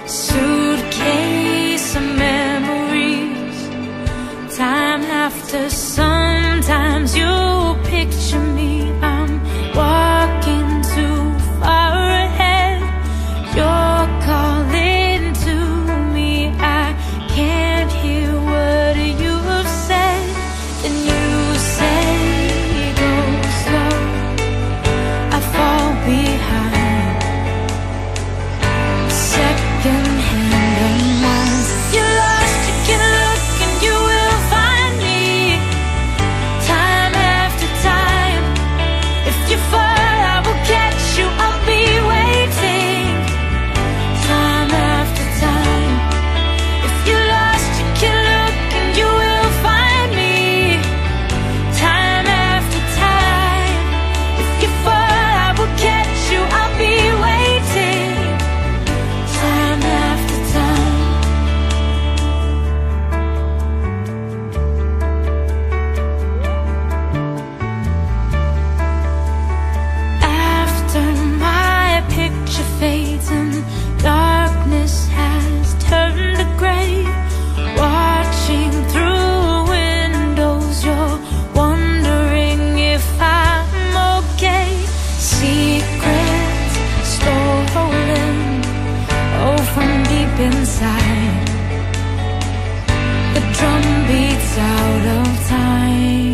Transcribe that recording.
suitcase of memories. Time after, sometimes you picture me. I'm walking too far ahead. You're calling to me. I can't hear what you have said. And you say, go slow, I fall behind. Second-hand unwind. You're lost, you can look and you will find me. Time after time. If you fall, I will catch you, I'll be waiting. Time after time. If you're lost, you can look and you will find me. Time after time. If you fall, I will catch you, I'll be waiting. Time after time. After my picture fades and darkness has turned to gray, watching through windows, you're wondering if I'm okay. Secrets stolen, oh, from deep inside. The drum beats out of time.